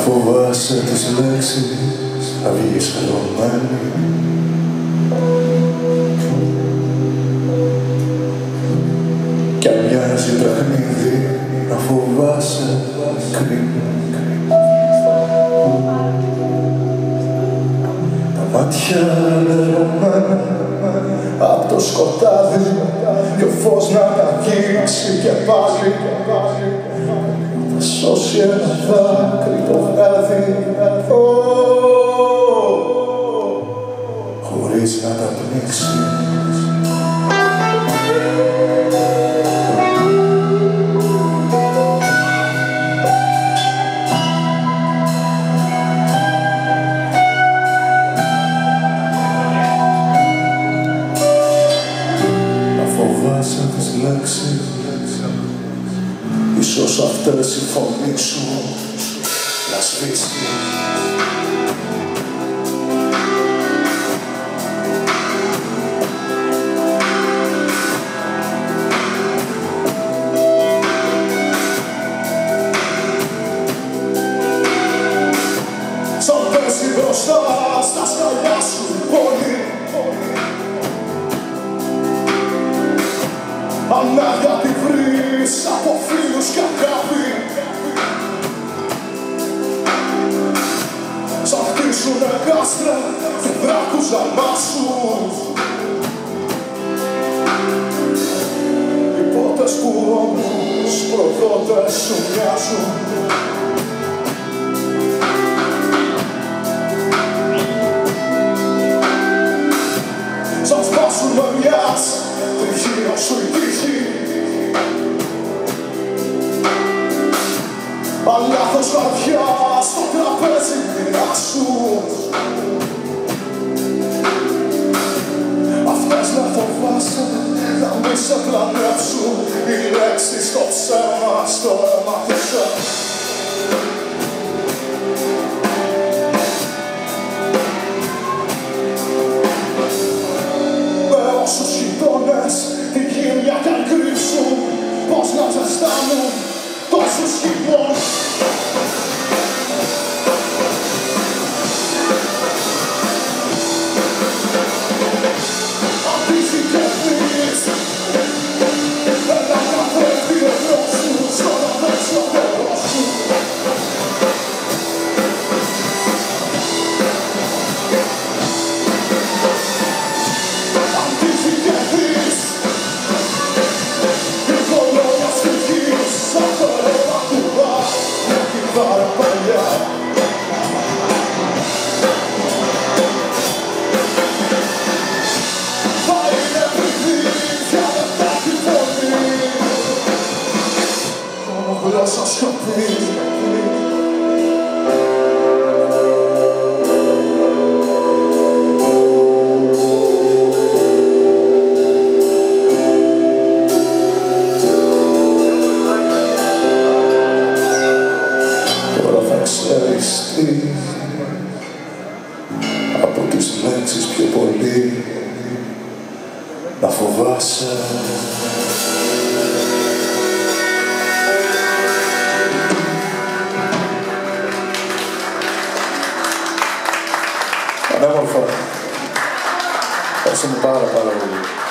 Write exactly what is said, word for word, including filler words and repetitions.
φοβάσαι τις λέξεις, θα βγεις χαλωμένη. Κι αν μοιάζει παιχνίδι, να φοβάσαι κρίμα. Τα μάτια λερωμένα απ' το σκοτάδι και ο φως να τα αγγίξει και πάλι. Θα σώσει ένα δάκρυ το βράδυ, χωρίς να τα πνίξει. Να φοβάσαι τις λέξεις, ίσως αυτές η φωνή σου να σβήσει. Σαν πέσει μπροστά στα σκαλιά σου πόλη, αν αγάπη βρεις από φίλους κι αγάπη, σαν χτίσουνε κάστρα και δράκους να μάσουν, οι πότες που όμως προδότες σου μοιάζουν. Σαν σπάσουν με μιας τριγύρω σου η τύχη, αν λάθος καρδιά στο τραπέζι μοιράσουν. Αυτές να φοβάσαι, να μη σε πλανέψουν, οι λέξεις στο ψέμα, στο αίμα θυσέ. Με όσους γειτόνες τη γύμνια κι αν κρύψουν, πώς να ζεστάνουν τόσους χειμώνες. Αντίζει και δεις ένα καθρέφτη εδώ σου, στο να δες το χώρο σου. Αντίζει και δεις η κολόνια σφυγής, σαν το ρεύμα του μπας, μια κιθάρα παλιά. Θα είναι παιδί πια δεν θα έχει φωνή, μόνο γλώσσα σιωπή. Τώρα θα ξέρεις τι, από τις λέξεις πιο πολύ να φοβάσαι. Πανέμορφα. Ευχαριστούμε πάρα πάρα πολύ.